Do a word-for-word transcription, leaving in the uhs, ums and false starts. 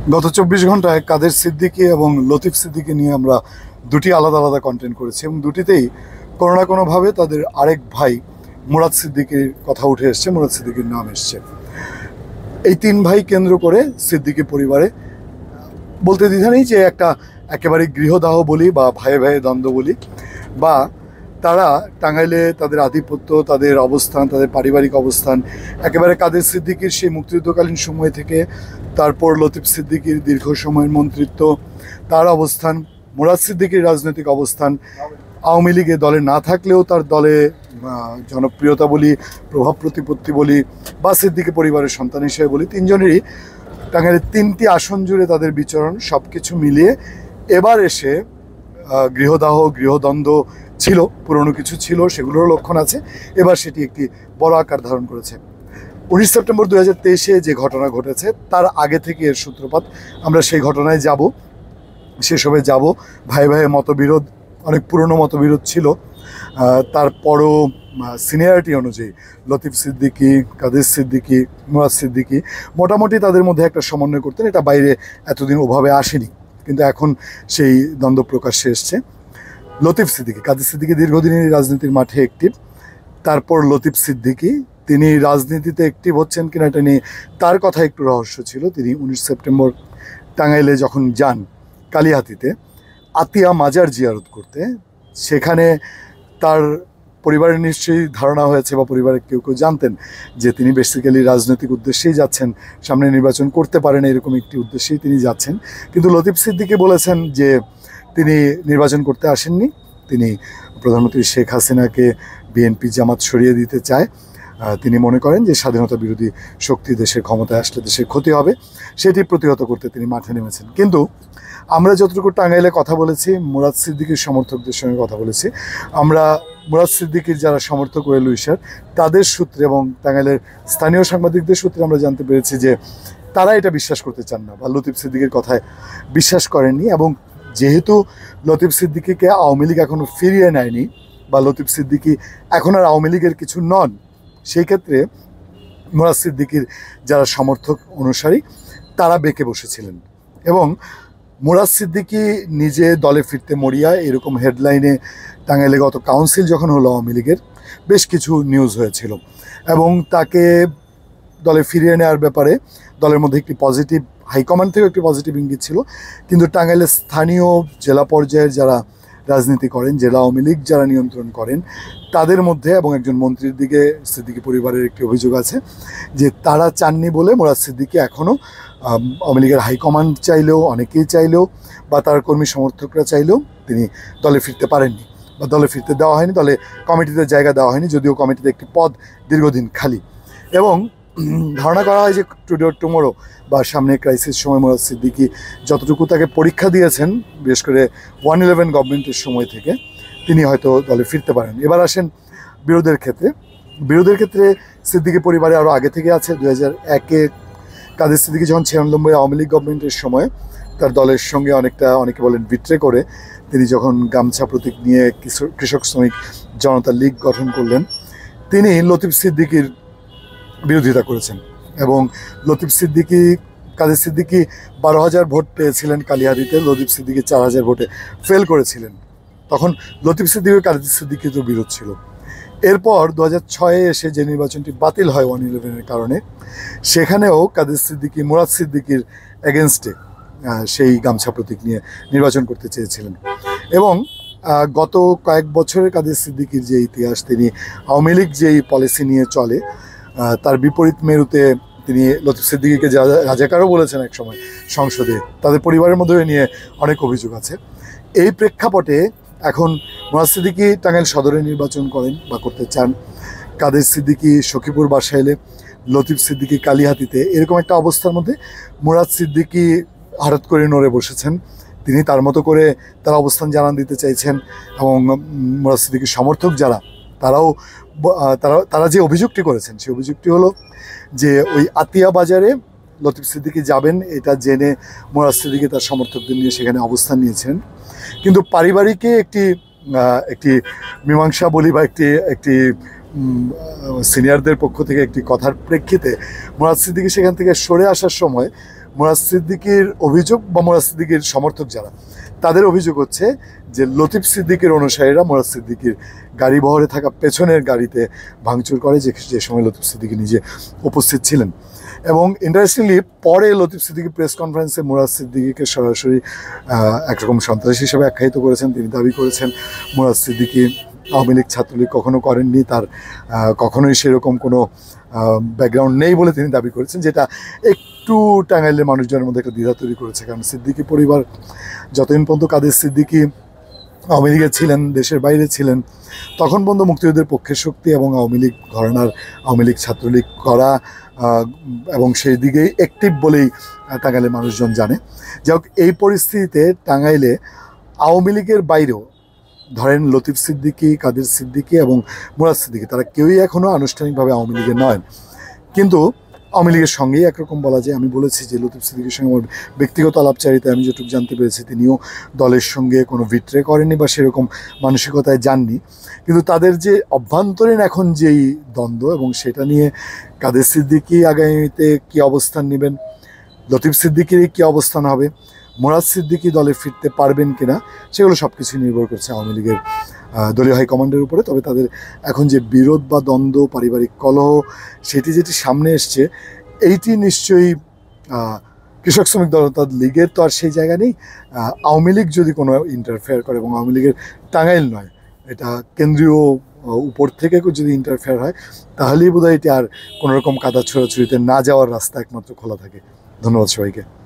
গত চব্বিশ ঘন্টায় কাদের সিদ্দিকী এবং লতিফ সিদ্দিকী নিয়ে আমরা দুটি আলাদা আলাদা কন্টেন্ট করেছি এবং দুটিতেই কোনো না কোনোভাবে তাদের আরেক ভাই মুরাদ সিদ্দিকীর কথা উঠে এসছে, মুরাদ সিদ্দিকীর নাম এসছে। এই তিন ভাই কেন্দ্র করে সিদ্দিকী পরিবারে বলতে দ্বিধা নেই যে একটা একেবারে গৃহদাহ বলি বা ভাইয়ে ভাইয়ে দ্বন্দ্ব বলি, বা তারা টাঙ্গাইলে তাদের আধিপত্য, তাদের অবস্থান, তাদের পারিবারিক অবস্থান একেবারে কাদের সিদ্দিকীর সেই মুক্তিযুদ্ধকালীন সময় থেকে, তারপর লতিফ সিদ্দিকীর দীর্ঘ সময়ের মন্ত্রিত্ব, তার অবস্থান, মুরাদ সিদ্দিকীর রাজনৈতিক অবস্থান, আওয়ামী লীগে দলে না থাকলেও তার দলে জনপ্রিয়তা বলি, প্রভাব প্রতিপত্তি বলি, বা সিদ্দিকী পরিবারের সন্তান হিসেবে বলি, তিনজনেরই টাঙ্গাইলের তিনটি আসন জুড়ে তাদের বিচরণ, সব কিছু মিলিয়ে এবার এসে গৃহদাহ, গৃহদ্বন্দ্ব ছিল, পুরনো কিছু ছিল, সেগুলোর লক্ষণ আছে, এবার সেটি একটি বড় আকার ধারণ করেছে। উনিশ সেপ্টেম্বর দু হাজার তেইশে যে ঘটনা ঘটেছে তার আগে থেকে এর সূত্রপাত। আমরা সেই ঘটনায় যাব, সেসবে যাব। ভাই ভাইয়ে মতবিরোধ, অনেক পুরনো মতবিরোধ ছিল, তারপরও সিনিয়রিটি অনুযায়ী লতিফ সিদ্দিকী, কাদের সিদ্দিকী, মুরাদ সিদ্দিকী মোটামুটি তাদের মধ্যে একটা সমন্বয় করতেন। এটা বাইরে এতদিন ওভাবে আসেনি, কিন্তু এখন সেই দ্বন্দ্ব প্রকাশ্যে এসছে। লতিফ সিদ্দিকী, কাদের সিদ্দিকী দীর্ঘদিনই রাজনীতির মাঠে অ্যাক্টিভ, তারপর লতিফ সিদ্দিকী, তিনি রাজনীতিতে অ্যাক্টিভ হচ্ছেন কিনা এটা নিয়ে তার কথা একটু রহস্য ছিল। তিনি উনিশ সেপ্টেম্বর টাঙ্গাইলে যখন যান কালিহাতিতে আতিয়া মাজার জিয়ারত করতে, সেখানে তার পরিবারের নিশ্চয়ই ধারণা হয়েছে বা পরিবারের কেউ কেউ জানতেন যে তিনি বেসিক্যালি রাজনৈতিক উদ্দেশ্যেই যাচ্ছেন, সামনে নির্বাচন করতে পারেন এরকম একটি উদ্দেশ্যেই তিনি যাচ্ছেন। কিন্তু লতিফ সিদ্দিকী বলেছেন যে তিনি নির্বাচন করতে আসেননি, তিনি প্রধানমন্ত্রী শেখ হাসিনাকে বিএনপি জামাত সরিয়ে দিতে চায়। তিনি মনে করেন যে স্বাধীনতা বিরোধী শক্তি দেশের ক্ষমতায় আসলে দেশের ক্ষতি হবে, সেটি প্রতিহত করতে তিনি মাঠে নেমেছেন। কিন্তু আমরা যতটুকু টাঙ্গাইলে কথা বলেছি, মুরাদ সিদ্দিকীর সমর্থকদের সঙ্গে কথা বলেছি, আমরা মুরাদ সিদ্দিকীর যারা সমর্থক ওয়েল উইশার তাদের সূত্রে এবং টাঙ্গাইলের স্থানীয় সাংবাদিকদের সূত্রে আমরা জানতে পেরেছি যে তারা এটা বিশ্বাস করতে চান না বা লতিফ সিদ্দিকীর কথায় বিশ্বাস করেননি। এবং যেহেতু লতিফ সিদ্দিকীকে আওয়ামী লীগ এখনও ফিরিয়ে নেয়নি বা লতিফ সিদ্দিকী এখন আর আওয়ামী লীগের কিছু নন, সেই ক্ষেত্রে মুরাদ সিদ্দিকীর যারা সমর্থক অনুসারী তারা বেঁকে বসেছিলেন। এবং মুরাদ সিদ্দিকী নিজে দলে ফিরতে মরিয়া এরকম হেডলাইনে টাঙ্গাইলে গত কাউন্সিল যখন হলো আওয়ামী লীগের বেশ কিছু নিউজ হয়েছিল এবং তাকে দলে ফিরিয়ে নেওয়ার ব্যাপারে দলের মধ্যে একটি পজিটিভ, হাইকমান্ড থেকেও একটি পজিটিভ ইঙ্গিত ছিল। কিন্তু টাঙ্গাইলের স্থানীয় জেলা পর্যায়ের যারা রাজনীতি করেন, জেলা আওয়ামী লীগ যারা নিয়ন্ত্রণ করেন, তাদের মধ্যে এবং একজন মন্ত্রীর দিকে সিদ্দিকী পরিবারের একটি অভিযোগ আছে যে তারা চাননি বলে মুরাদ সিদ্দিকী এখনও আওয়ামী লীগের হাইকমান্ড চাইলেও, অনেকেই চাইলেও বা তার কর্মী সমর্থকরা চাইলেও তিনি দলে ফিরতে পারেননি বা দলে ফিরতে দেওয়া হয়নি, দলে কমিটিতে জায়গা দেওয়া হয়নি, যদিও কমিটিতে একটি পদ দীর্ঘদিন খালি। এবং ধারণা করা হয় যে টুডে অর টুমোরো বা সামনে ক্রাইসিস সময় মুরাদ সিদ্দিকী যতটুকু তাকে পরীক্ষা দিয়েছেন, বিশেষ করে ওয়ান ইলেভেন গভর্নমেন্টের সময় থেকে, তিনি হয়তো দলে ফিরতে পারেন। এবার আসেন বিরোধের ক্ষেত্রে। বিরোধের ক্ষেত্রে সিদ্দিকী পরিবারে আরও আগে থেকে আছে। দু হাজার একে কাদের সিদ্দিকী যখন ছিয়ানব্বই আওয়ামী লীগ গভর্নমেন্টের সময় তার দলের সঙ্গে অনেকটা, অনেকে বলেন বিট্রে করে, তিনি যখন গামছা প্রতীক নিয়ে কৃষক শ্রমিক জনতা লীগ গঠন করলেন, তিনি লতিফ সিদ্দিকীর বিরোধিতা করেছেন। এবং লতিফ সিদ্দিকী, কাদের সিদ্দিকী বারো হাজার ভোট পেয়েছিলেন কালিহাতিতে, লতিফ সিদ্দিকী চার হাজার ভোটে ফেল করেছিলেন। তখন লতিফ সিদ্দিকী ও কাদের সিদ্দিকীর তো বিরোধ ছিল। এরপর দু হাজার ছয়ে এসে যে নির্বাচনটি বাতিল হয় ওয়ান ইলেভেনের কারণে, সেখানেও কাদের সিদ্দিকী মুরাদ সিদ্দিকীর এগেনস্টে সেই গামছা প্রতীক নিয়ে নির্বাচন করতে চেয়েছিলেন। এবং গত কয়েক বছরের কাদের সিদ্দিকীর যে ইতিহাস, তিনি আওয়ামী লীগ যেই পলিসি নিয়ে চলে তার বিপরীত মেরুতে তিনি লতিফ সিদ্দিকীকে রাজাকারও বলেছেন এক সময় সংসদে, তাদের পরিবারের মধ্যে নিয়ে অনেক অভিযোগ আছে। এই প্রেক্ষাপটে এখন মুরাদ সিদ্দিকী টাঙ্গাইল সদরে নির্বাচন করেন বা করতে চান, কাদের সিদ্দিকী সখীপুর বাসাইলে, লতিফ সিদ্দিকী কালিহাতিতে। এরকম একটা অবস্থার মধ্যে মুরাদ সিদ্দিকী হঠাৎ করে নড়ে বসেছেন। তিনি তার মতো করে তার অবস্থান জানান দিতে চাইছেন এবং মুরাদ সিদ্দিকীর সমর্থক যারা, তারাও তারা তারা যে অভিযোগটি করেছেন সেই অভিযোগটি হলো যে ওই আতিয়া বাজারে লতিফ সিদ্দিকী যাবেন এটা জেনে মুরাদ সিদ্দিকী তার সমর্থকদের নিয়ে সেখানে অবস্থান নিয়েছেন। কিন্তু পারিবারিকে একটি একটি মীমাংসা বলি বা একটি একটি সিনিয়রদের পক্ষ থেকে একটি কথার প্রেক্ষিতে মুরাদ সিদ্দিকী সেখান থেকে সরে আসার সময় মুরাদ সিদ্দিকীর অভিযোগ বা মুরাদ সিদ্দিকীর সমর্থক যারা, তাদের অভিযোগ হচ্ছে যে লতিফ সিদ্দিকীর অনুসারীরা মুরাদ সিদ্দিকীর গাড়ি বহরে থাকা পেছনের গাড়িতে ভাঙচুর করে, যে যে সময় লতিফ সিদ্দিকী নিজে উপস্থিত ছিলেন। এবং ইন্টারেস্টিংলি পরে লতিফ সিদ্দিকী প্রেস কনফারেন্সে মুরাদ সিদ্দিকীকে সরাসরি একরকম সন্ত্রাসী হিসেবে আখ্যায়িত করেছেন। তিনি দাবি করেছেন মুরাদ সিদ্দিকী আওয়ামী লীগ ছাত্রলীগ কখনো করেননি, তার কখনোই সেরকম কোনো ব্যাকগ্রাউন্ড নেই বলে তিনি দাবি করেছেন, যেটা একটু টাঙ্গাইলের মানুষজনের মধ্যে একটা দ্বিধা তৈরি করেছে। কারণ সিদ্দিকী পরিবার যতদিন পর্যন্ত কাদের সিদ্দিকী আওয়ামী লীগে ছিলেন, দেশের বাইরে ছিলেন, তখন পর্যন্ত মুক্তিযুদ্ধের পক্ষের শক্তি এবং আওয়ামী লীগ ঘরানার আওয়ামী লীগ ছাত্রলীগ করা এবং সেই দিকেই অ্যাক্টিভ বলেই টাঙ্গাইলের মানুষজন জানে। যাই হোক, এই পরিস্থিতিতে টাঙ্গাইলে আওয়ামী লীগের বাইরেও ধরেন লতিফ সিদ্দিকী, কাদের সিদ্দিকী এবং মুরাদ সিদ্দিকী, তারা কেউই এখনও আনুষ্ঠানিকভাবে আওয়ামী লীগের নয়, কিন্তু আওয়ামী লীগের সঙ্গেই একরকম বলা যায়। আমি বলেছি যে লতিফ সিদ্দিকীর সঙ্গে আমার ব্যক্তিগত আলাপচারিতায় আমি যেটুকু জানতে পেরেছি, তিনিও দলের সঙ্গে কোনো ভিট্রে করেননি বা সেরকম মানসিকতায় যাননি। কিন্তু তাদের যে অভ্যন্তরীণ এখন যেই দ্বন্দ্ব, এবং সেটা নিয়ে কাদের সিদ্দিকী আগামীতে কী অবস্থান নেবেন, লতিফ সিদ্দিকীর কী অবস্থান হবে, মুরাদ সিদ্দিকী দলে ফিরতে পারবেন কিনা, সেগুলো সব কিছুই নির্ভর করছে আওয়ামী লীগের দলীয় হাইকমান্ডের উপরে। তবে তাদের এখন যে বিরোধ বা দ্বন্দ্ব, পারিবারিক কলহ, সেটি যেটি সামনে এসছে, এইটি নিশ্চয়ই কৃষক শ্রমিক দল অর্থাৎ লীগের তো আর সেই জায়গা নেই। আওয়ামী লীগ যদি কোনো ইন্টারফেয়ার করে, এবং আওয়ামী লীগের টাঙ্গাইল নয়, এটা কেন্দ্রীয় উপর থেকে যদি ইন্টারফেয়ার হয়, তাহলেই বোধহয় এটি আর কোনোরকম কাদা ছোড়াছুড়িতে না যাওয়ার রাস্তা একমাত্র খোলা থাকে। ধন্যবাদ সবাইকে।